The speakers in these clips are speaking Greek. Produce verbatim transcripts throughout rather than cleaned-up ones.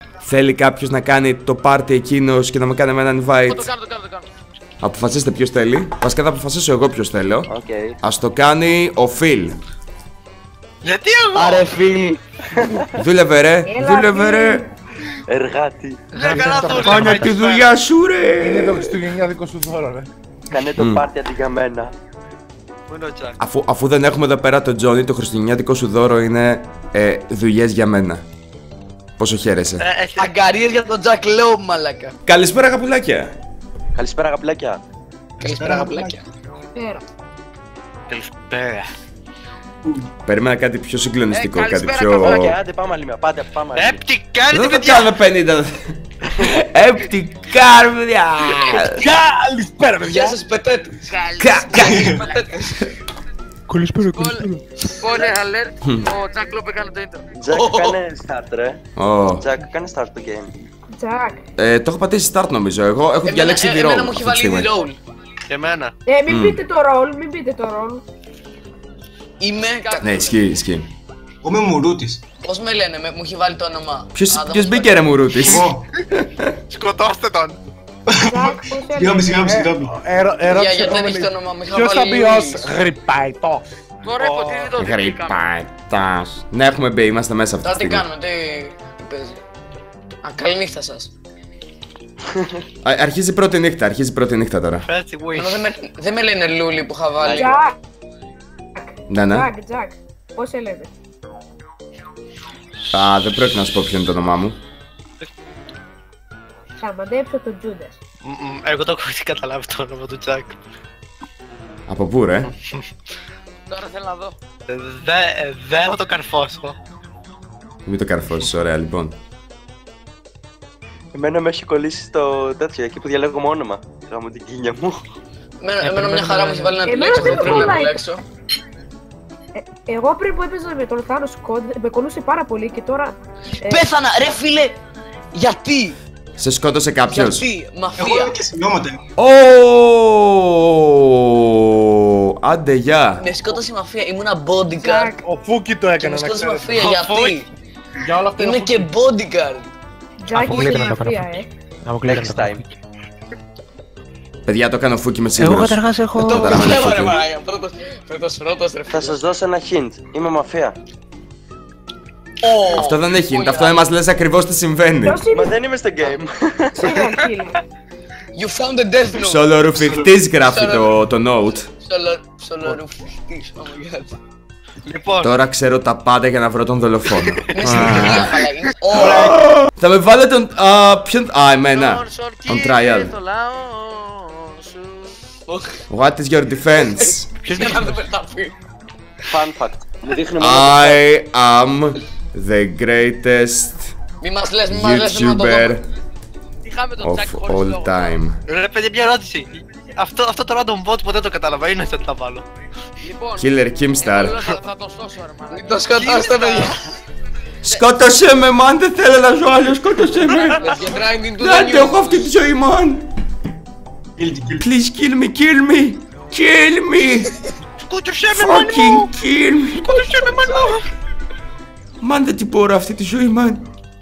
Θέλει κάποιος να κάνει το πάρτι εκείνος και να με κάνει με έναν invite? Το κάνω, το κάνω, το κάνω. Αποφασίστε ποιος θέλει. Βασικά θα αποφασίσω εγώ ποιος θέλω. Okay. Ας το κάνει ο Φιλ. Γιατί εγώ? Άρε Φιλ. Δούλευε ρε, δούλευε ρε. Εργάτη. Ναι, καλά το Κάνε τη δουλειά σου ρε. Είναι το χριστουγεννιάτικο σου δώρο, ρε. Κάνε το πάρτι αντί για μένα. Πού είναι ο Τζακ? Αφού, αφού δεν έχουμε εδώ πέρα τον Τζόνι, το χριστουγεννιάτικο σου δώρο είναι ε, δουλειές για μένα. Πόσο χαίρεσαι. Ε, έχει- Αγκαρίες για τον Τζακ Λόου, μαλάκα. Καλησπέρα αγαπουλάκια. Καλησπέρα αγαπηλάκια. Καλησπέρα, αγαπλάκια. Καλησπέρα. Περίμενα κάτι πιο συγκλονιστικό, Ε, κάτι καλησπέρα, πιο... Αγαπηλάκια, άντε πάμε άλλη μία, πάτε πάμε άλλη. Ε, τι κάνετε, Δεν θα παιδιά? κάνουμε πενήντα. Έπτυκάρ, παιδιά. Καλησπέρα, παιδιά. Γεια σας, πετέτες. Κα- κα- Καλησπέρα, Spoiler alert, ο Τζακ Λόπ έκανε το intro. Τζακ, κάνε start ρε. Ω. Τζακ, κάνε start το game. Τζακ. Ε, το έχω πατήσει start νομίζω. Εγώ έχω διαλέξει τη Εμένα ρόλο. μου έχει βάλει ήδη ρόλ. Και εμένα. Ε, μην Μμ. πείτε το ρολ, μην πείτε το ρολ. Είμαι. Ναι, ισχύει, ισχύει. Εγώ είμαι Μουρούτης. Πώς με λένε, με- μου έχει βάλει το όνομα. Ποιος, Α, δεν ποιος μου μπήκε ρε μουρούτης? Εγώ. Σκοτώστε τον. Τζακ, πώς Συγγνώμη, έλεγε. συγγνώμη, συγγνώμη. Για- Ερώτηση γιατί δεν έχει επόμενη. το όνομα, μου είχα Ποιος θα βάλει μπει ως Λουίς. γρυπαϊτός? Ωραία, ποτέ το δίκαμε. Γρυπαϊτάς. Ναι, έχουμε μπει, είμαστε μέσα αυτή Τώρα τη τι στιγμή. κάνουμε, τι τι παίζει. Α, καλή νύχτα σας. Α, Αρχίζει η πρώτη νύχτα, αρχίζει η πρώτη νύχτα τώρα. Fancy wish. Ενώ δεν με, δεν με λένε Λούλη που είχα βάλει. Τζακ, Ναι, ναι. Τζακ, Τζακ. Πώς σε λέτε. Α, δεν πρέπει να σου πω ποιο είναι το όνομά μου. Θα μαντέψω τον Τζούντας. Μ, μ, Εγώ το έχω ήδη καταλάβει το όνομα του Τζακ. Από πού ρε? Τώρα θέλω να δω. Ε, δε- Δεν θα το καρφώσω. Μην το καρφώσεις, ωραία λοιπόν. Εμένα με έχει κολλήσει στο τέτοιο, εκεί που διαλέγω μόνο όνομα. Γάμω την κίνια μου. Εμένα, εμένα μια χαρά μου έχει βάλει να Εμένα επιλέξω, δεν δεν πρέπει να κολλάει. επιλέξω. Ε, εγώ πριν που έπαιζα με τον Θάνο Σκοντ, με κολούσε πάρα πολύ και τώρα... ε, Πέθανα, ρε φίλε! Γιατί! Σε σκότωσε κάποιος? Γιατί! Εγώ Μαφία! είμαι και σημειώματα. Ω, άντε γεια. Με σκότωσε η μαφία, ήμουνα Τζακ, bodyguard Ο Φούκι το και έκανε, με να σκότωσε η ξέρεις. μαφία, γιατί! Για όλα αυτά Είμαι είναι και bodyguard! Τζακ είσαι Αποκλείεται να το μαφία, κάνω. ε. Αποκλείεται Next να το time. κάνω. Παιδιά, το κάνω φούκι με Εγώ σίγουρος. καταρχάς έχω... Το τώρα με πιστεύω το ρε φούκι. μαλάκα, πρώτος, πρώτος, πρώτος ρε Θα φίλε. σας δώσω ένα hint. Είμαι μαφία. Ω, Αυτό δεν έχει, πολύ αυτό δεν ωραία. μας λες ακριβώς τι συμβαίνει. Ποιος Μα είναι δεν είμαι στο game. serial killer. You found the death note! Ψολορουφιχτής γράφει το, το note. Ψολο- Ψολορουφιχτής, oh my god. Λοιπόν, Τώρα ξέρω τα πάντα για να βρω τον δολοφόνο. Είναι στην τελεία, μαλάκα, είναι- Ω, Θα με βάλε τον... Α, ποιον... Α, εμένα. τον Σορκί On trial. στο λαό σου. What is your defense? για να δεν πεταθεί. Fun fact. Μου δείχνει μόνο. I am the greatest Μη μας λες, μη μας λες, μη μας το YouTuber δω. Είχαμε τον of Τζακ χωρίς all λόγο. time. Ρε παιδιά, μια ερώτηση. Αυτό, αυτό το random bot ποτέ το κατάλαβα, είναι θα τα βάλω. Λοιπόν, Killer Kimstar. εγώ θα, θα τον σώσω ρε μαλάκα. Μην το σκοτώσετε, παιδιά. Σκότωσέ με, man, δεν θέλω να ζω άλλο, σκότωσέ με. Let's get right into the Δεν αντέχω news. αυτή τη ζωή, man. Guilty, guilty. Please kill me, kill me. Kill me. Σκούτουσε με μανώ! Fucking kill me. Σκούτουσε με μανώ! Man, δεν την μπορώ αυτή τη ζωή, man.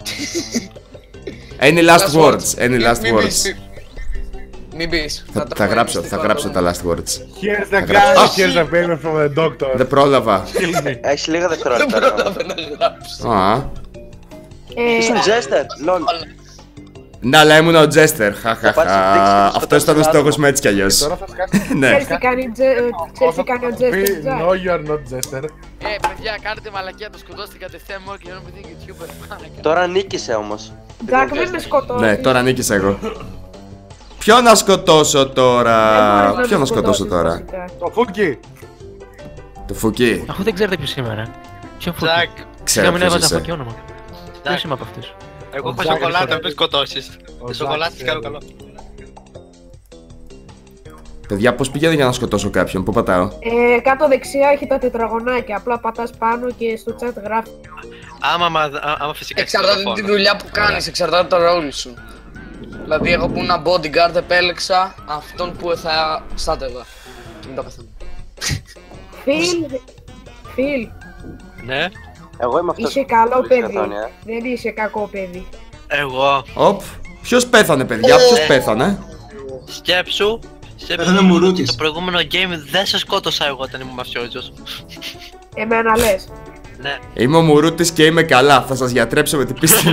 Any last words, any Μη- last μην words. πεις, μη- Μην πεις. Θα, το θα πω γράψω, μυστικό θα γράψω άτομο. τα last words. Here's the γράψω. gun, here's the payment from the doctor. Δεν πρόλαβα. Έχει λίγα Δεν δευτερόλεπτα. πρόλαβε να γράψω. Α. Ε, Ήσουν Jester, lol. Ναι, αλλά ήμουν ο Τζέστερ. Θα πάρεις την Χαχαχα. δείξη, Αυτό ήταν ο στο στόχο άτομο. μου έτσι κι αλλιώ. Τώρα θα σκάσει. Ναι. ξέρεις τι κάνει Τζε- ε, ξέρεις τι κάνει ο Τζέστερ Τζακ. No, you are not Jester. Ε, παιδιά, κάνετε μαλακία, το σκοτώστε κατευθείαν μόνο και νόμιζα είναι YouTuber. μαλάκα. Τώρα νίκησε όμως. Τζακ, μην με σκοτώσεις. Ναι, τώρα νίκησα εγώ. Ποιο να σκοτώσω Δεν τώρα. μπορείς Ποιο με να σκοτώσω σκοτώσεις, τώρα. βασικά. Το Φούκι. Το Φουκί. Αφού δεν ξέρετε ποιος είμαι, ρε. Ποιο Φούκι. Τζακ, Ξέρω Σιγά μην ποιος έβαζα είσαι. αυτό και όνομα. Ποιος είμαι από αυτούς. εγώ Ο έχω Τζακ σοκολάτα, είναι- μην σκοτώσεις. Ο Σοκολάτα Τζακ κάνω είναι- καλό. Παιδιά, πώς πηγαίνω για να σκοτώσω κάποιον, πού πατάω. Ε, κάτω δεξιά έχει τα τετραγωνάκια. Απλά πατάς πάνω και στο chat γράφει. Άμα, μα- α- άμα φυσικά έχεις Εξαρτάται τηλεφώνο. τη δουλειά που κάνεις, εξαρτάται το ρόλο σου. Δηλαδή, εγώ που ήμουν bodyguard επέλεξα αυτόν που θα στάτευα. Και μετά πεθάνω. Φιλ, Φιλ, Ναι. Εγώ είμαι αυτός είσαι που καλό βρίσκει παιδί. καθόνια. Δεν είσαι κακό παιδί. Εγώ. Οπ. Ποιος πέθανε, παιδιά, ποιος πέθανε? Σκέψου. Πέθανε Μουρούτης. Στο προηγούμενο game δεν σε σκότωσα εγώ όταν ήμουν μαφιόζος. Εμένα λες. Ναι. Είμαι ο Μουρούτης και είμαι καλά. Θα σας γιατρέψω με την πίστη.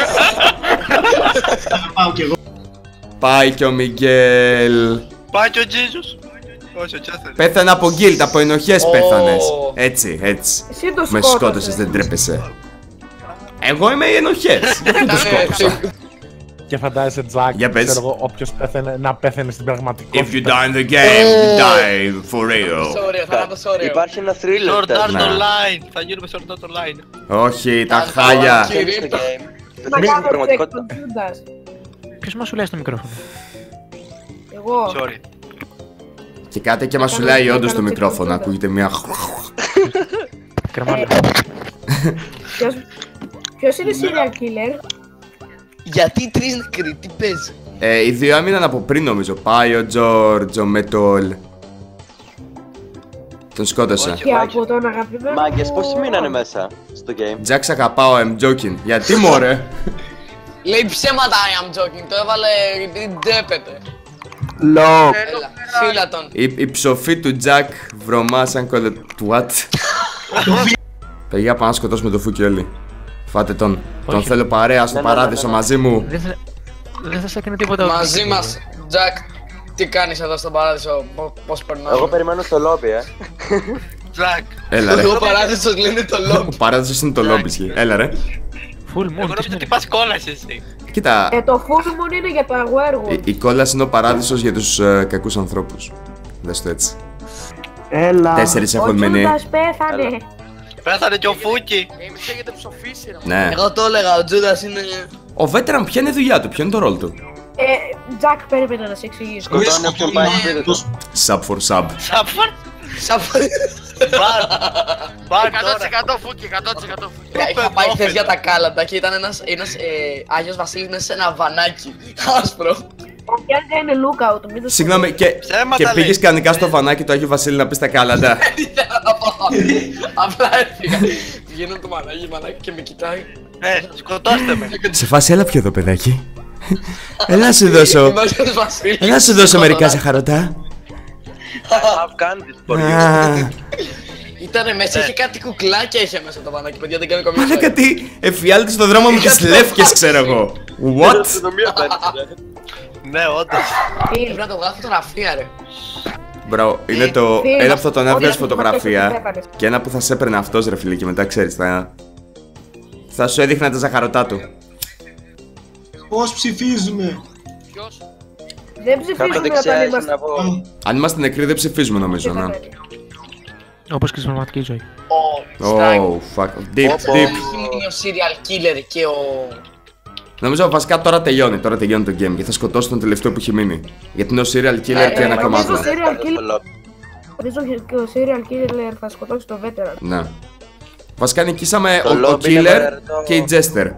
Πάω κι εγώ. Πάει και ο Μιγγέλ. Πάει και ο Τζίζους. Όχι, ο Τσέστερ. Πέθανε από γκίλτ, από ενοχές πέθανες. Έτσι, έτσι. Εσύ το Με σκότωσες. σκότωσες, δεν τρέπεσαι. Εγώ είμαι οι ενοχές. Δεν το σκότωσα. Και φαντάζεσαι, Τζακ, Για πες. ξέρω εγώ, όποιος πέθανε να πέθανε στην If you πραγματικότητα. die in the game, you die for real. Ωραίο, θάνατος ωραίο. Υπάρχει ένα thriller Sword Art Ναι. Online. Θα γίνουμε Sword Art Online. Όχι, τα Τα χάλια. χάλια. στο game. Να Στην κάνω check πραγματικότητα. τον Τζούντας. Ποιος μας σου λέει στο μικρόφωνο? Εγώ. Sorry. Και κάτι και μας σου λέει όντως το μικρόφωνο. Ακούγεται μια. Κρεμάλα. Ποιος, ποιος είναι serial killer? Γιατί τρεις νεκροί, τι παίζει? Ε, οι δύο έμειναν από πριν νομίζω. Πάει ο Τζόρτζ, ο Μετόλ. Τον σκότωσα. Όχι. Και από τον αγαπημένο Μάγκες, μου- πόσοι μείνανε μέσα στο game? Τζακ, σ' αγαπάω, I'm joking. Γιατί μωρέ? Λέει ψέματα I am joking, το έβαλε επειδή ντέπεται. Λο. Έλα, φύλλα τον. Η, η ψοφή του Τζακ βρωμά σαν κολε... What? Παιδιά, πάμε να σκοτώσουμε το Φούκι όλοι. Φάτε τον. Τον θέλω παρέα στο Ναι, ναι, ναι, παράδεισο ναι, ναι. μαζί μου. Δεν θα... Δεν θα σε έκανε τίποτα. Μαζί μας, Τζακ, τι κάνεις εδώ στον παράδεισο, πο- πώς περνάμε? Εγώ περιμένω στο λόμπι, ε. Jack. Έλα ρε. Ο παράδεισος λένε το Ο λόμπι. παράδεισος είναι το λόμπι ισχύει. Έλα ρε. Full moon. Εγώ τι νόμιζα ότι σημαίνει? πας κόλας εσύ. Κοίτα, Ε, το full moon είναι για τα werewolf. η, η κόλαση είναι ο παράδεισος για τους ε, κακούς ανθρώπους. Δες το έτσι. Έλα. Τέσσερις Ο έχουν μείνει. Τζούντας πέθανε. Πέθανε και ο Φούκι. Εμείς έχετε ψοφήσει ρε. Ναι. Εγώ το έλεγα, ο Τζούντας είναι... Ο Veteran ποια είναι η δουλειά του, ποιο είναι το ρόλο του? Ε, Τζακ, περίμενα να σε εξηγήσω. Σκοτώνει όποιον πάει σπίτι του. Sub for sub. Σαφάν. Σαφ- Μπαν. Μπαν τώρα. εκατό τοις εκατό φούκι, εκατό τοις εκατό φούκι. Είχα πάει χθες για τα κάλαντα και ήταν ένας, ένας ε, Άγιος Βασίλης μέσα σε ένα βανάκι. Άσπρο. Ο Γιάννη είναι lookout, μην το Συγγνώμη, και, Ψέματα και λέει. πήγες κανονικά στο φανάκι του Άγιου Βασίλη να πεις τα κάλαντα. Δεν ήθελα να πάω. Απλά έφυγα. Πηγαίνω το μαλάκι, μαλάκι και με κοιτάει. Ε, σκοτώστε με. Σε φάση, έλα πιο εδώ, παιδάκι. Έλα να σου δώσω. Είμαι Άγιος Βασίλης. Έλα να σου δώσω μερικά ζαχαρωτά. Have candy for you. Α, Ήτανε μέσα, είχε κάτι κουκλάκια είχε μέσα το βανάκι, παιδιά, δεν κάνει καμία μάνα σχέση. κάτι εφιάλτη στο δρόμο με τις λεύκες, ξέρω εγώ. What? Αστυνομία πέτυχε. Ναι, όντως. Πρέπει να το βγάλω φωτογραφία ρε. Μπρο, είναι το Φίλοι, ένα που θα τον όλοι έβγαζε αυτοί που φωτογραφία πέθανες. και ένα που θα σε έπαιρνε αυτός ρε φίλε και μετά ξέρεις θα... Θα σου έδειχνα τα ζαχαρωτά του. Πώς ψηφίζουμε? Ποιος? Δεν Κάτω ψηφίζουμε δεξιά όταν έχει είμαστε. να πω. Αν είμαστε νεκροί δεν ψηφίζουμε νομίζω, ναι. Όπως και στην πραγματική ζωή. Ο Στράγκ. Oh, fuck. Deep, Πω, πω. deep. Έχει μείνει ο serial killer και ο... Νομίζω βασικά τώρα τελειώνει, τώρα τελειώνει το game και θα σκοτώσω τον τελευταίο που έχει μείνει. Γιατί είναι ο serial killer Ε, και ένα ε, κομμάτι. νομίζω- serial Κάτω killer. στο λόμπι. Νομίζω και ο serial killer θα σκοτώσει το veteran. Ναι. Βασικά νικήσαμε Το ο, ο lobby είναι killer βαρετό. και η jester.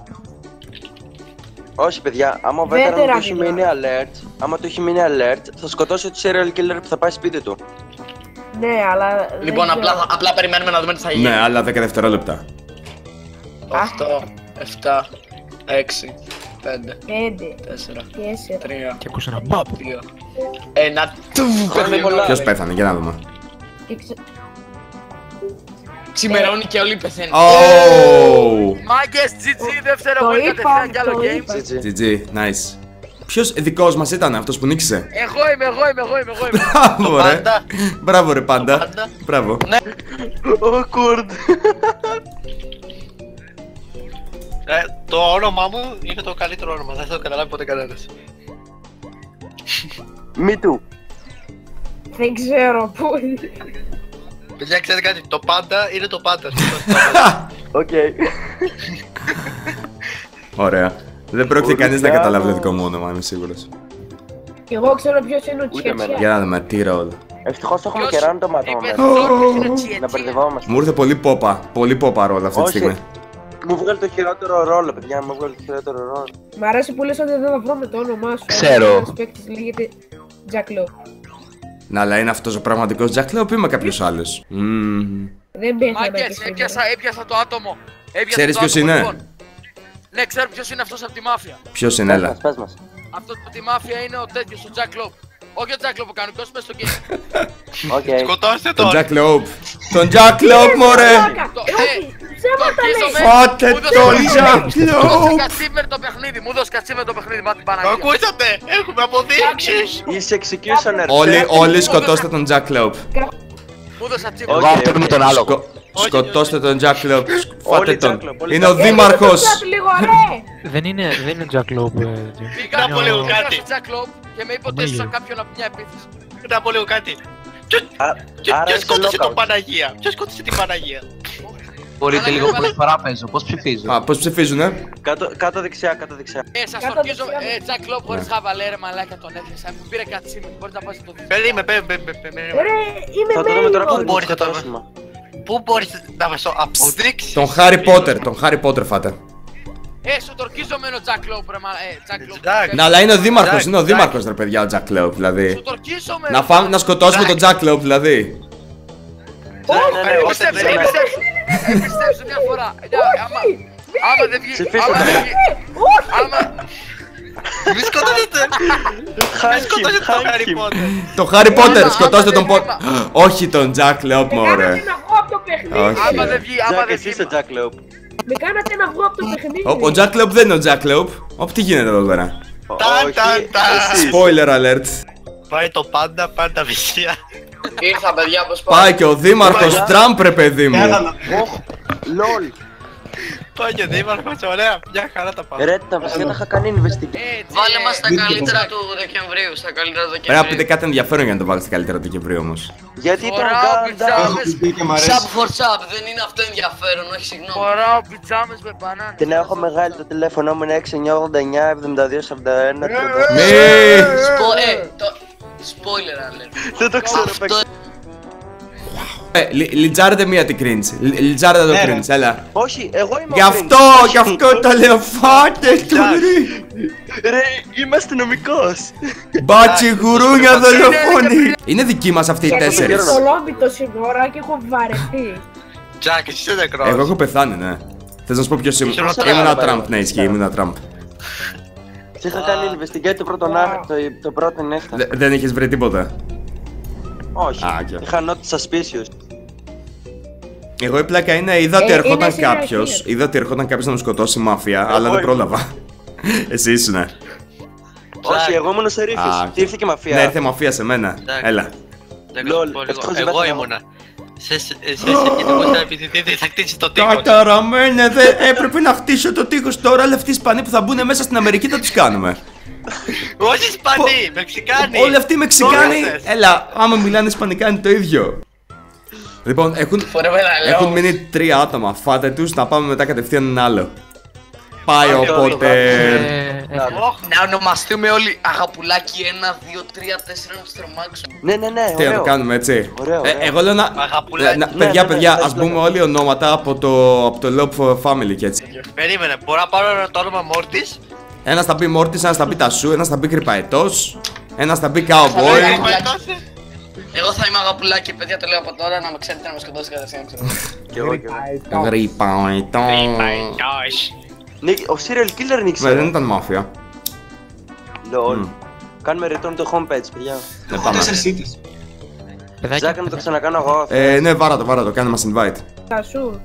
Όχι παιδιά, άμα ο Veteran veteran του έχει είναι. μείνει alert, άμα του έχει μείνει alert, θα σκοτώσει το serial killer που θα πάει σπίτι του. Ναι, αλλά. δεν Λοιπόν, ξέρω. απλά, απλά περιμένουμε να δούμε τι θα γίνει. Ναι, άλλα δέκα δευτερόλεπτα. οκτώ, επτά, έξι, πέντε, Πέντε, τέσσερα, τέσσερα. τρία, Και ακούσα ένα μπαπ. δύο, ένα, του, πεθαίνει πολλά. Ποιος πέθανε, για να δούμε. Και ξε- Ξημερώνει και όλοι πεθαίνουν. Oh! Μάγκες, τζι τζι, δεύτερο Το γκολ είπα, κατευθείαν κι άλλο το game. είπα. τζι τζι. τζι τζι, nice. Ποιος δικός μας ήταν αυτός που νίκησε? Εγώ είμαι, εγώ είμαι, εγώ είμαι, εγώ είμαι. Μπράβο ρε. Πάντα. Μπράβο ρε πάντα. Πάντα. Μπράβο. Awkward. Ε, το όνομά μου είναι το καλύτερο όνομα, δεν θα το καταλάβει ποτέ κανένας. Me too. Δεν ξέρω πού. Παιδιά, ξέρετε κάτι, το πάντα είναι το πάντα. Οκ. Ωραία. Δεν πρόκειται Ωραία. κανείς να καταλάβει το δικό μου όνομα, είμαι σίγουρος. Και εγώ ξέρω ποιος είναι ο Ούτε εμένα. Τσιατσιά. Για να δούμε, τι ρόλο. Ευτυχώς έχουμε Ποιος και random άτομα είπε μέσα. τώρα είναι τσιετσία. Να μπερδευόμαστε. Μου ήρθε πολύ πόπα, πολύ πόπα ρόλο αυτή τη Όχι. στιγμή. Μου βγάλει το χειρότερο ρόλο, παιδιά, μου βγάλει το χειρότερο ρόλο. Μ' αρέσει που λες ότι δεν θα βρούμε το όνομά σου. Ξέρω. Ένας παίκτης λέγεται Jack Lowe. Να, αλλά είναι αυτός ο πραγματικός Jack Lowe, ή είμαι κάποιος άλλος. Μμμ. Δεν πέθανε. Μάγκες, έπιασα, έπιασα το άτομο. Έπιασα Ξέρεις το ποιος άτομο, είναι? λοιπόν. Ναι, ξέρω ποιος είναι αυτός από τη μάφια. Ποιος είναι, έλα. Πες μας. Αυτός από τη μάφια είναι ο τέτοιος, ο Jack Lope. Όχι ο Jack Lope, ο κανονικός, πες στο game. Οκ. Σκοτώστε Τον τον. Jack Lope. Τον Jack Lope, μωρέ. Το- Ε, όχι, ψέματα λέει. Φάτε Μου τον δώσε- Jack Μου δώσε Lope. κατσίμερ το παιχνίδι, μου δώσε κατσίμερ το παιχνίδι, μα την Το Παναγία. ακούσατε. Έχουμε αποδείξεις. Είσαι executioner. Όλοι, όλοι σκοτώστε τον Jack Lope. Μου δώσε κατσίμερ. Όχι, Εγώ με τον άλλο. Σκο- Σκοτώστε τον Jack Lope. Φάτε Όλοι τον. Jack Lope, όλοι Είναι Jack ο Lope. δήμαρχος. Κάτσε λίγο, ρε. Δεν είναι, δεν είναι Jack Lope. ε, Τζο. Πήγα Να πω λίγο πήγα κάτι. στο Jack Lope και με είπε ότι Αμέλιο. έσωσα κάποιον από μια επίθεση. Να πω λίγο κάτι. Ποιο- Α- ποιο- άρα Ποιος είσαι σκότωσε τον lockout. Παναγία. Ποιος σκότωσε την Παναγία. Μπορείτε λίγο πρώτη φορά παίζω. Πώς ψηφίζω. Α, πώς ψηφίζουνε. Κάτω- Κάτω δεξιά, κάτω δεξιά. Ε, σας Κάτω ορκίζω, δεξιά. ε, Jack Lope χωρίς χαβαλέ ρε μαλάκα τον έθεσα. Μου πήρε κατσίμερ, μπορείς να πας να το δεις. Περίμενε, περίμενε, περίμενε. Ρε, είμαι Θα το δούμε τώρα που μέλος. θα Μπορείτε το τώρα. σκοτώσουμε. Πού μπορείς να μας το αποδείξεις. Τον Harry Potter. Τον Harry Potter φάτε. Ε, σου το ορκίζω με ένα Jack Lope ρε μαλάκα. Ε, Jack Lope. Jack. Ναι, αλλά είναι ο δήμαρχος. Jack, Είναι ο Jack. δήμαρχος, ρε παιδιά, ο Jack Lope, δηλαδή. Σου το ορκίζω με Να φάμε, να σκοτώσουμε τον Jack Lope, δηλαδή. Ναι, ναι, ναι, όχι, Εμπιστέψτε, ναι, ναι. εμπιστέψτε. Εμπιστέψτε μια φορά. Ε, άμα- Άμα δεν βγει, Ψηφίστε. άμα δεν βγει, άμα... Μη σκοτώσετε. Μη Χάνκι, σκοτώσετε τον Harry χάνκι. Potter. Το Harry Potter, Άμα- σκοτώστε άμα τον δεν Potter. Όχι τον Jack Lope, Με μωρέ. κάνατε να βγω από το παιχνίδι. Όχι. Άμα δεν βγει, άμα Jack, δεν εσύ βγει. είσαι Jack Lope. Με κάνατε να βγω από το παιχνίδι. Ο, ο Jack Lope δεν είναι ο Jack Lope. Ωπ, τι γίνεται εδώ πέρα. Ταν, Όχι, ταν, ταν. εσύ. Spoiler alert. Πάει το πάντα, πάντα βυσία. Ήρθα παιδιά, πώς πάει. Πάει και ο δήμαρχος Τραμπ, ρε παιδί μου. Έγαλα. Λολ. Πάει και δήμαρχος, ωραία. Μια χαρά τα πάμε. Ρε, τα βασικά τα είχα κάνει investigate. Ε, Βάλε μας τα καλύτερα του Δεκεμβρίου, στα καλύτερα του Πρέπει να πείτε Δεκεμβρίου. κάτι ενδιαφέρον για να το βάλετε καλύτερα το Δεκεμβρίου όμως. Γιατί ήταν Φοράω Gundam. πιτζάμες. Έχω πει και μ' αρέσει. Sub for sub, δεν είναι αυτό ενδιαφέρον, όχι συγγνώμη. Φοράω πιτζάμες με μπανάνες. Την έχω μεγάλη, το τηλέφωνο μου είναι έξι εννιά ογδόντα εννιά εβδομήντα δύο σαράντα ένα. Μη! Σπο, ε, το... Spoiler alert. Δεν το ξέρω, Αυτό παίξε. Ε, λι- Λιτζάρετε μία την cringe. Λι- Λιτζάρετε το Ναι, ρε. cringe, έλα. Όχι, εγώ είμαι Γι' ο αυτό, Prince. γι' αυτό το λέω, φάτε τον ρε. Ρε, είμαι αστυνομικός. Μπάτσι γουρούνια δολοφόνη. Είναι δική μας αυτοί οι Γιατί είμαι τέσσερις. στο λόμπι τόση ώρα και έχω βαρεθεί. Τζακ, εσύ είσαι νεκρός. Εγώ έχω πεθάνει, ναι. Θες να σου πω ποιος ήμουν. Ήσουν ο Ήμουν ένα Τραμπ. Τραμπ, ναι, ισχύει, ήμουν ένα Τραμπ. Σε είχα κάνει investigate το πρώτο να- το, το πρώτο νύχτα. Δε- Δεν είχες βρει τίποτα. Όχι, Α, οκ. είχα not suspicious. Εγώ η πλάκα είναι, είδα ότι Ε, ερχόταν είναι serial κάποιος. killer. Είδα ότι ερχόταν κάποιος να μου σκοτώσει μάφια, αλλά δεν ήμουν. πρόλαβα. Εσύ ήσουνα. Όχι, εγώ ήμουν ο Σερίφης. Α, οκ. Τι ήρθε και μαφία. Ναι, ήρθε μαφία σε μένα. Εντάξει. Έλα. Δεν Λολ, ξέρω πω λίγο. ευτυχώς δεν Εγώ πέθανα. ήμουνα. Σε σε- σε- σε εκείνο που θα επιτηθεί θα χτίσει το τείχος. Καταραμένε, δεν έπρεπε να χτίσω το τείχος τώρα. Όλοι αυτοί οι Ισπανοί που θα μπουν μέσα στην Αμερική θα τους κάνουμε. Όχι Ισπανοί, Μεξικάνοι. Όλοι αυτοί οι Μεξικάνοι. Τόρεσες. Έλα, άμα μιλάνε Ισπανικά είναι το ίδιο. Λοιπόν, έχουν, φορεμένα λέω. έχουν μείνει τρία άτομα. Φάτε τους να πάμε μετά κατευθείαν ένα άλλο. Πάει ο Άντε, Πότερ. Ε, ε, Όχ, Να ονομαστούμε όλοι αγαπουλάκι ένα, δύο, τρία, τέσσερα να τους τρομάξουμε. Ναι, ναι, ναι, Τι να το ωραίο. κάνουμε έτσι. Ωραίο, Ε, ωραίο. εγώ λέω να. Αγαπουλάκι. να- Ναι, παιδιά, ναι, ναι, παιδιά, ναι, ας ναι, πούμε ναι. όλοι ονόματα από το, από το Love Family και έτσι. Περίμενε, μπορώ να πάρω το όνομα Μόρτις. Ένας θα πει Μόρτις, ένας θα πει Τασού, ένας θα πει Κρυπαετός, ένας θα πει Θα λέω Cowboy. αγαπουλάκι. Εγώ θα είμαι αγαπουλάκι, παιδιά, το λέω από τώρα να με ξέρετε να με σκοτώσει κατευθείαν. ξέρω. Κι εγώ, κι εγώ. Κρυπαετός. Νίκη- Ο serial killer Μα νίξε. δεν ήταν μάφια. Λολ. Μμ. Κάνουμε return το homepage, παιδιά. Ναι, πάμε. Τέσσερις ήττες. παιδάκια, Ζάκα να το ξανακάνω εγώ. Ε, ναι, βάρα το, βάρα το, κάνε μας invite. Θα σου.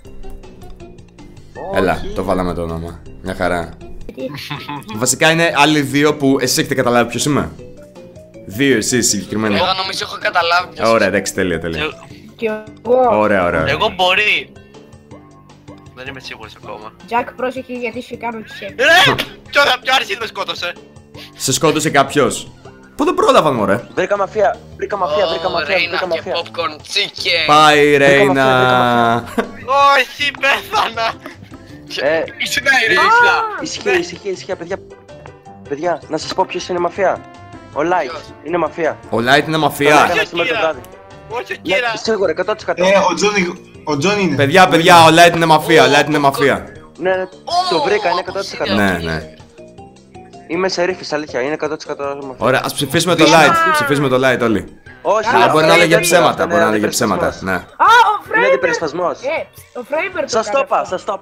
Έλα, το βάλαμε το όνομα. Μια χαρά. Βασικά είναι άλλοι δύο που εσείς έχετε καταλάβει ποιος είμαι. Δύο εσείς συγκεκριμένα. Εγώ νομίζω έχω καταλάβει ποιος. Ωραία, εντάξει, τέλεια, τέλεια. Ε, Και εγώ. Ωραία, ωραία. Εγώ μπορεί. Δεν είμαι σίγουρος ακόμα. Τζακ, πρόσεχε γιατί σου κάνω τη σέφη. Ρε! Ποιο ποιο αρχίδι με σκότωσε. Σε σκότωσε κάποιος. Πού δεν πρόλαβαν, μωρέ. Βρήκα μαφία, βρήκα μαφία, βρήκα Ω, μαφία, Ρέινα βρήκα και μαφία. popcorn chicken. Πάει, βρήκα Ρέινα. Όχι, πέθανα. Ε, Ήσουν η Ρέινα. ισχύει, ισχύει, ισχύει, παιδιά. Παιδιά, να σας πω ποιος είναι μαφία. Ο Light Ποιος? είναι μαφία. Ο Light είναι Το μαφία. έκανα σήμερα το βράδυ. Όχι, Ναι, κύρα. σίγουρα, εκατό τοις εκατό. Ε, ο Τζόνι, ο Τζόνι είναι. Παιδιά, παιδιά, ο Light είναι μαφία. Ο Light είναι μαφία. Ναι, ναι, το βρήκα, είναι εκατό τοις εκατό. Ναι, ναι. Είμαι σερίφης, αλήθεια, είναι εκατό τοις εκατό μαφία. Ωραία, ας ψηφίσουμε το Light. Ψηφίσουμε το Light όλοι. Όχι, Αλλά αυτό μπορεί να είναι έλεγε αντίπειρο, ψέματα. αυτό Μπορεί να είναι έλεγε ψέματα. αντιπερισπασμός. Ναι. Α, ο Είναι Φρέιμπερ. αντιπερισπασμός. Ε, ο Φρέιμπερ το Σας το έκανε είπα, αυτό. σας το είπα.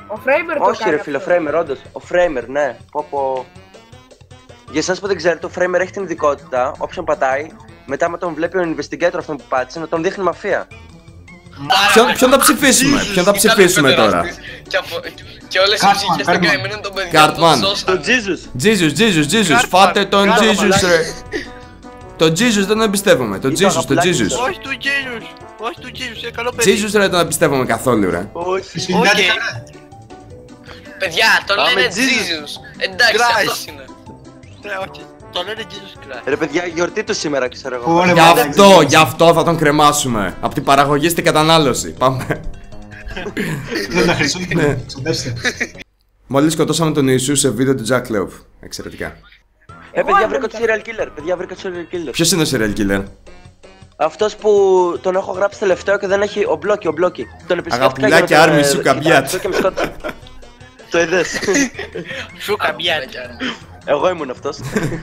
Ο Φρέιμερ το Όχι, ρε φίλε, ο Φρέιμερ, όντως. Ο Φρέιμερ, ναι. Πω, πω. Για εσάς που δεν ξέρετε, ο Φρέιμερ έχει την ειδικότητα, όποιον πατάει, μετά με τον βλέπει ο investigator αυτόν που πάτησε, να τον δείχνει μαφία. Ποιον, ποιον θα ψηφίσουμε, ποιον θα ψηφίσουμε τώρα. Και όλες οι ψυχές των καημένων των παιδιών Cartman. τον σώσαν. Το Jesus. Jesus, Jesus, Jesus, φάτε τον Jesus ρε. Το Jesus δεν τον εμπιστεύομαι, το Jesus, το Jesus. Όχι του Jesus, όχι του Jesus, είναι καλό παιδί. Jesus ρε, τον εμπιστεύομαι καθόλου ρε. Όχι. Οκ. Παιδιά, τον Πάμε, λένε Jesus. Jesus. Εντάξει, Christ. αυτός είναι. Ναι, όχι. Το λένε Jesus Christ. Ρε παιδιά, γιορτή του σήμερα, ξέρω εγώ. Ωραία, Γι' μαλάκα. αυτό, γι' αυτό θα τον κρεμάσουμε. Από την παραγωγή στην κατανάλωση. Πάμε. Δεν τα Χριστούγεννα. Ξοδέψτε. Μόλις σκοτώσαμε τον Ιησού σε βίντεο του Jack Love. Εξαιρετικά. Ε, παιδιά, βρήκα το serial killer. Παιδιά, βρήκα το serial killer. Ποιος είναι ο serial killer? Αυτός που τον έχω γράψει τελευταίο και δεν έχει. Ο Μπλόκι, ο Μπλόκι. Τον επισκέφτηκα. Αγαπουλάκι, για να τον, άρμη ε, σου, καμπιάτ. κοιτάξω και με σκότωσε. Το είδες. Σου καμπιάται. Εγώ ήμουν αυτός.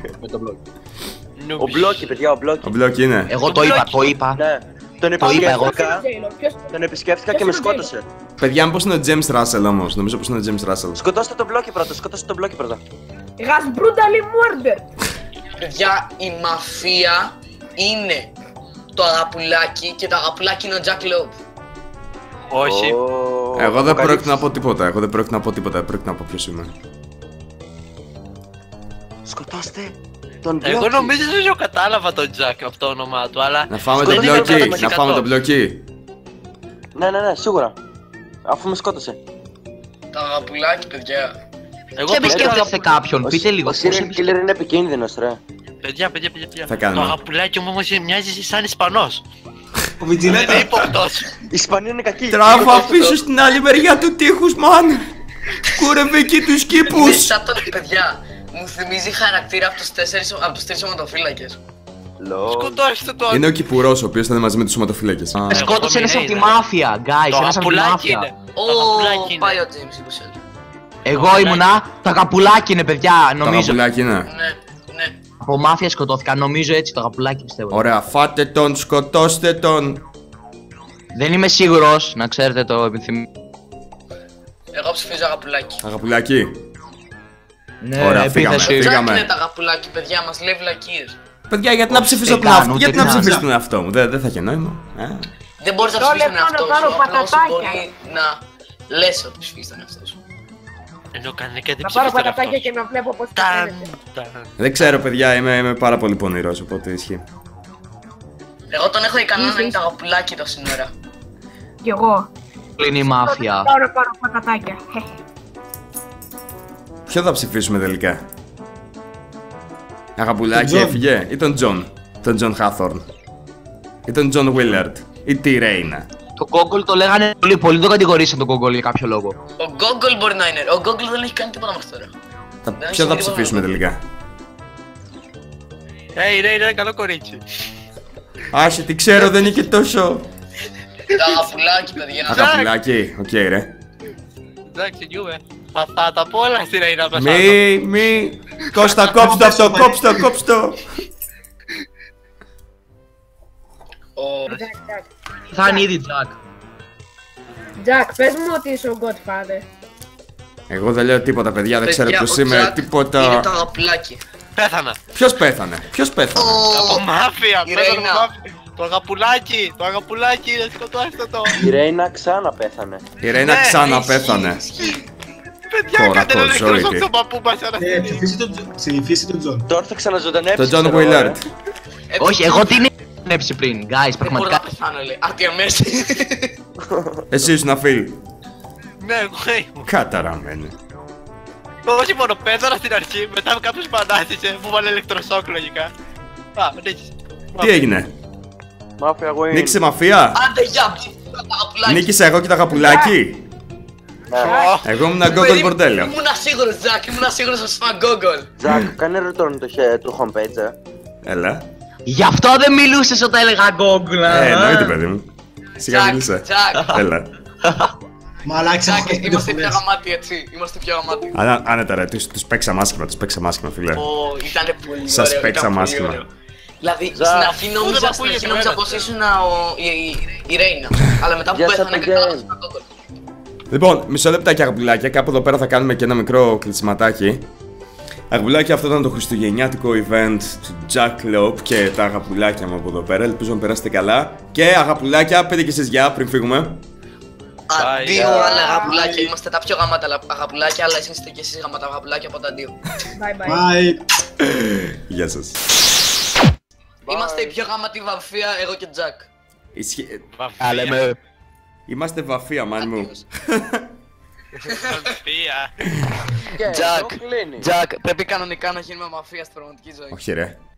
Ο Μπλόκι, παιδιά, ο Μπλόκι. Ο Μπλόκ είναι. Εγώ το είπα, το είπα. Ναι. Τον Το είπα εγώ. επισκέφτηκα. Ποιος Τον επισκέφτηκα και με σκότωσε. Παιδιά, μήπως είναι ο James Russell όμως. Νομίζω πως είναι ο James Russell. Σκοτώστε τον Μπλόκι πρώτα, σκοτώστε τον Μπλόκι πρώτα. has brutally murdered. Παιδιά, η μαφία είναι το αγαπουλάκι και το αγαπουλάκι είναι ο Jack Love. Όχι. Ω, Εγώ δεν αποκαλύψεις. πρόκειται να πω τίποτα. Εγώ δεν πρόκειται να πω τίποτα. Δεν πρόκειται να πω ποιος είμαι. Σκοτώστε τον Μπλόκι. Εγώ νομίζω ότι το κατάλαβα τον Jack από το όνομά του, αλλά. Να φάμε τον Σκοτώστε τον Μπλόκι. Jack. Να φάμε τον Μπλόκι. Ναι, ναι, ναι, σίγουρα. Αφού με σκότωσε. Το αγαπουλάκι, παιδιά. Εγώ Και πιστεύω επισκέφτεστε κάποιον, Ο- πείτε λίγο. Ο serial killer είναι επικίνδυνος, ρε. Παιδιά, παιδιά, παιδιά, παιδιά. Θα κάνουμε. Το αγαπουλάκι μου όμως μοιάζει σαν Ισπανός. Ο Δεν είναι Βιτζινέτα. ύποπτος. Οι Ισπανοί είναι κακοί. Τράβα πίσω στην άλλη μεριά του τείχους, μαν. Κούρευε εκεί τους Είναι κήπους. σαν τον, παιδιά, μου θυμίζει χαρακτήρα από τους τέσσερις, από τους τρεις σωματοφύλακες. Λο. Σκοτώστε τον. Είναι ο Κυπουρός, ο οποίος ήταν μαζί με τους σωματοφύλακες. Με σκότωσε ένας από τη είναι. μάφια, guys, Το ένας από τη αγαπουλάκι μάφια. είναι. Το Ω, αγαπουλάκι είναι. πάει ο James Ιμπουσέλ. Εγώ ήμουνα, το αγαπουλάκι είναι παιδιά, Το νομίζω. αγαπουλάκι είναι. Ναι, ναι. Από μάφια σκοτώθηκα, νομίζω έτσι το αγαπουλάκι πιστεύω. Ωραία, φάτε τον, σκοτώστε τον. Δεν είμαι σίγουρος, να ξέρετε το επιθυμώ. Εγώ ψηφίζω αγαπουλάκι. Αγαπουλάκι. Ναι, Ωραία, επίθεση. φύγαμε. Jack Φύγαμε. είναι τα αγαπουλάκι, παιδιά, μας λέει βλακίες. Παιδιά, γιατί να Όχι, ψηφίσω δεν τον κάνω, αυτό, ούτε γιατί να καν. ψηφίσω τον εαυτό μου, δεν, δεν θα έχει νόημα. Ε. Δεν μπορείς να Τώρα ψηφίσεις τον πάνω, εαυτό πάνω, σου, απλώς πατατάκια. μπορεί να λες ότι ψηφίσεις τον εαυτό σου. Ενώ κάνει και δεν Να πάρω ψηφίστε πατατάκια αυτό. και να βλέπω πώς θα Ταν, φαίνεται. ταν. Δεν ξέρω, παιδιά, είμαι, είμαι πάρα πολύ πονηρός, οπότε ισχύει. Εγώ τον έχω ικανό να Είσαι, είναι είσαι. το αγαπουλάκι το σύνορα. Κι εγώ. Είναι η μάφια. Τώρα πάρω πατατάκια. Χε. Ποιο θα ψηφίσουμε τελικά? Αγαπουλάκι Τον John. έφυγε ή τον Τζον? Τον Τζον Χάθορν. Ή τον Τζον Βίλαρντ. Ή τη Ρέινα. Το Google το λέγανε πολύ, πολύ το κατηγορήσαν το Google για κάποιο λόγο. Ο Google μπορεί να είναι. Ο Google δεν έχει κάνει τίποτα μέχρι τώρα. Θα- Δεν Ποιο θα έχει ψηφίσουμε τίποτα. τελικά? Ε, είναι, είναι καλό κορίτσι. Άχι, τι ξέρω, δεν είναι και τόσο. Το αγαπουλάκι, παιδιά. Αγαπουλάκι, οκ ρε. Εντάξει, νιούμε. Θα, θα τα πω όλα στην Ρέινα μέσα. Μη, μη. Κώστα, κόψ' το αυτό, κόψ' το, κόψ' το. Ο- Εντάξει, εντάξει. Θα είναι ήδη Jack. Τζακ, πες μου ότι είσαι ο Godfather. Εγώ δεν λέω τίποτα, παιδιά, δεν ξέρω Παιδιά, ποιος ο είμαι, Jack Είναι τίποτα. το αγαπουλάκι. Πέθανα. Ποιος πέθανε, ποιος πέθανε. Από μάφια, η πέθανα Ρέινα. από μάφια. Το αγαπουλάκι, το αγαπουλάκι, δεν σκοτώστε το. Η Ρέινα ξανά πέθανε. Η Ρέινα Ναι, ξανά Ισχύει, πέθανε. ισχύει. Παιδιά, Τώρα κάντε το ένα ηλεκτροσόκ sorry, στον παππού μας. ένα Ε, ψηφίστε τον Τζο- ψηφίστε τον Τζον. Τώρα θα ξαναζωντανέψει. Τον Τζον ξέρω εγώ, Βίλαρντ. Ε, Όχι, εγώ την είχα πριν, guys, Δεν μπορώ να πραγματικά. πεθάνω, λέει. Άτια μέση. Εσύ ήσουν φίλη. Ναι, εγώ ήμουν. Καταραμένη. Όχι μόνο πέθανα στην αρχή, μετά κάποιος μανάθησε, μου βάλε ηλεκτροσόκ λογικά. Α, νίκησε. Τι έγινε, Μάφια, εγώ είμαι. νίκησε μαφία. Άντε, για ψηφίζω το αγαπουλάκι. Νίκησα εγώ και το αγαπουλάκι. Ναι. Εγώ ήμουν ένα γκόγκολ μπορτέλιο. Ήμουνα σίγουρος, Τζακ, ήμουνα σίγουρος ότι είμαι Google. Τζακ, κάνε return το, χε- το homepage, ε. Έλα. Γι' αυτό δεν μιλούσες όταν έλεγα Google. α. Ε, εννοείται, παιδί μου. Σιγά Τζακ, μίλησε. Τζακ, Έλα. Μαλάξα, έχω Τζακ, χάσει πέντε είμαστε πιο φορές. γαμάτοι έτσι. Είμαστε πιο γαμάτοι. Άνα- Άνετα ρε, τους, τους παίξαμε άσχημα, τους παίξαμε άσχημα, φίλε. Ω, ήτανε πολύ Σας ωραίο, παίξαμε ήταν πολύ άσχημα. ωραίο. Δηλαδή, Τζακ. στην αρχή νόμιζα, Πού δεν στην αρχή ακούγεται νόμιζα κανένας, πως ε. ήσουν ο- η- η- η Ρέινα. Αλλά μετά που Γεια σας, πέθανε παιδιά. κατάλαβα ότι ήταν Google. Λοιπόν, μισό λεπτάκι αγαπουλάκια, κάπου εδώ πέρα θα κάνουμε και ένα μικρό κλεισματάκι. Αγαπουλάκια, αυτό ήταν το χριστουγεννιάτικο event του Jack Lope και τα αγαπουλάκια μου από εδώ πέρα. Ελπίζω να περάσετε καλά. Και αγαπουλάκια, πείτε και εσείς γεια πριν φύγουμε. Αντίο, άλλα αγαπουλάκια. Είμαστε τα πιο γαμάτα αγαπουλάκια, αλλά εσείς είστε και εσείς γαμάτα αγαπουλάκια από τα αντίο. Bye bye. Bye. Γεια σας. Είμαστε η πιο γαμάτη βαφία, εγώ και Jack. Ισχύει. Βαφία. Είμαστε βαφία, man μου. Βαφία. Jack, Jack, πρέπει κανονικά να γίνουμε μαφία στην πραγματική ζωή. Όχι ρε.